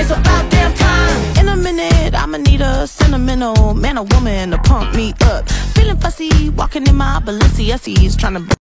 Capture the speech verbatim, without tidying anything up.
It's about damn time. In a minute, I'ma need a sentimental man or woman to pump me up. Feeling fussy, walking in my Balenciennes, trying to